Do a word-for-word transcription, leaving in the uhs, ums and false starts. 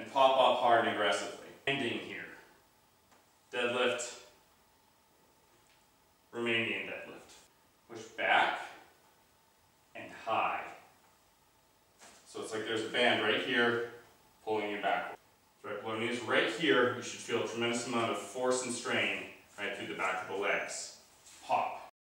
and pop up hard and aggressively. Ending here. Deadlift. Romanian deadlift. Push back and high. So it's like there's a band right here pulling you backward. Right below knees, right here, you should feel a tremendous amount of force and strain right through the back of the legs.